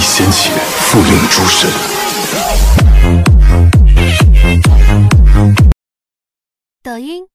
掀起复印诸神。 抖音。